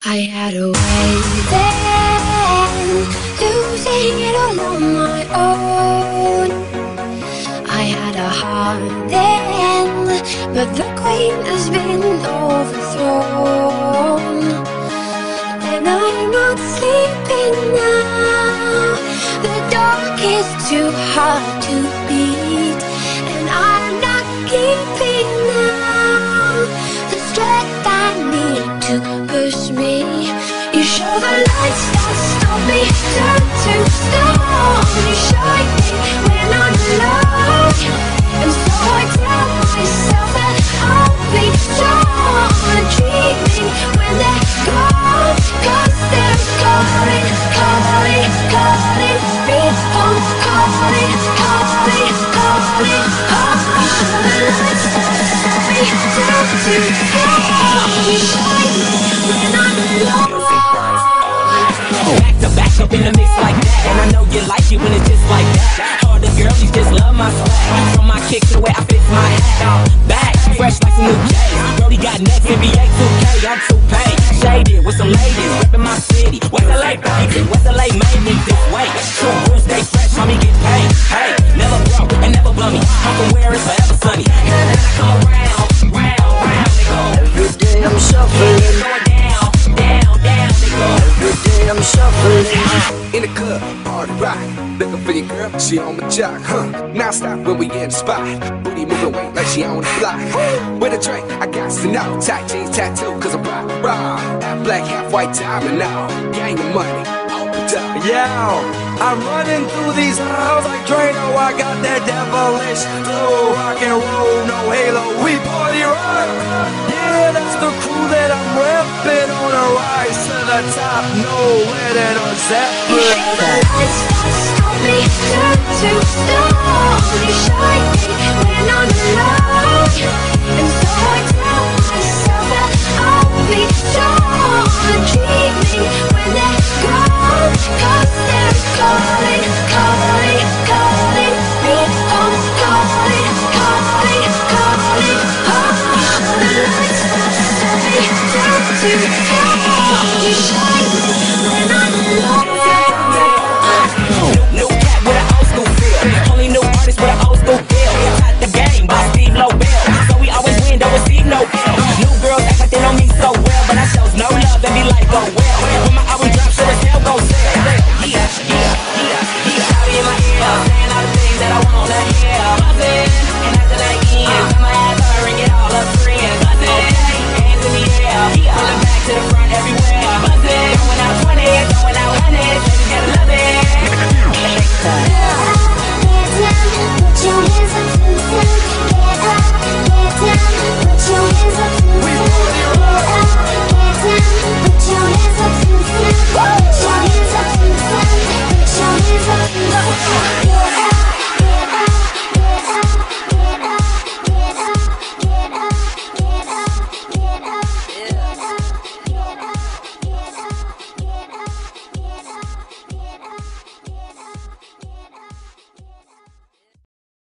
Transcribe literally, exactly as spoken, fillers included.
I had a way then, losing it all on my own. I had a heart then, but the queen has been overthrown. And I'm not sleeping now, the dark is too hard to beat. And I'm not keeping now the strength I need to push me. You show the lights that stop me, turn to stone. You shine me when I'm alone, and so I tell myself that I'll be strong. Dreaming when they're gone, cause they're calling, calling, calling me home. Calling, calling, calling home. You show the lights that stop me, turn to stone. You shine me when I'm alone. Back to back up in the mix like that, and I know you like it when it's just like that. All the girlies just love my swag, from my kicks to the way I fix my hat. Back, fresh like some new J's. Brody got next, N B A two K, I'm too paid. Shaded with some ladies, reppin' my city. West L A baby, West L A made me this way. Two rules stay fresh, mommy get paid. Hey, never broke and never bummy. I'm from where it's forever sunny. And then I come around, round, round, they go. Every day I'm shuffling, going down, down, down, they go. every day I'm shuffling. In the club, party rock, looking for your girl, she on my jock, huh? Now stop when we in the spot, booty moving weight like she on the block. With a drink, I got to know, tight jeans tattoo, cause I'm rock, rock. Half black, half white diamond now, gang of money, opened up. Yeah, I'm running through these halls like Drano. I got that devilish flow, rock and roll, no halo, we party rock. Yeah, that's the crew that I'm reppin', on a rise to the top, no letting on Zeppelin. The lights that stop me, turn to stone. You shine me when I'm alone,